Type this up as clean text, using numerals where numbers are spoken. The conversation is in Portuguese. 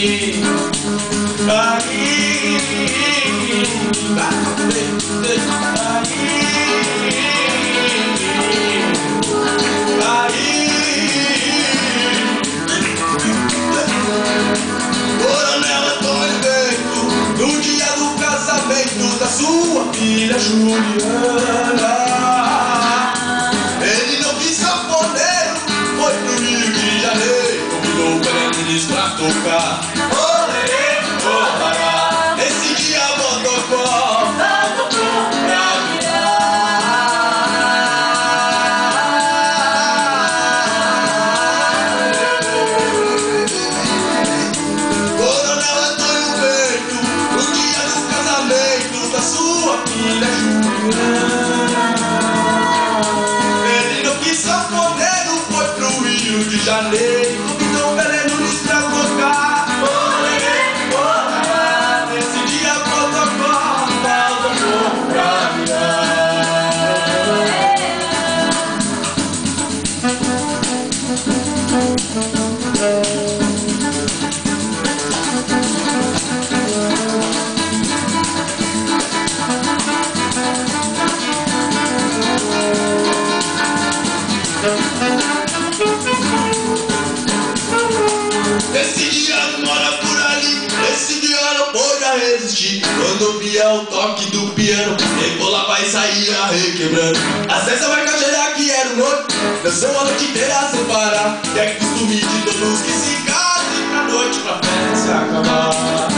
Da sua filha Juliana, ele não quis sanfoneiro, foi pro Rio de Janeiro, convidou o Belenenses pra tocar. Olê, olá, esse dia Motocó tocou pra Coronel Antônio Bento, no dia do casamento da sua filha Juliana, ele não quis sanfoneiro, foi pro Rio de Janeiro, convidou o Belenenses pra tocar. Olê, olá, esse dia protocolo tocou pra virar. Esse dia mora por ali, esse dia não pôde resistir. Quando via o toque do piano, rebolava e saía requebrando. A César vai cachear que era o noite, dançou a noite inteira sem parar. E é costume de todos que se casem pra noite pra festa se acabar.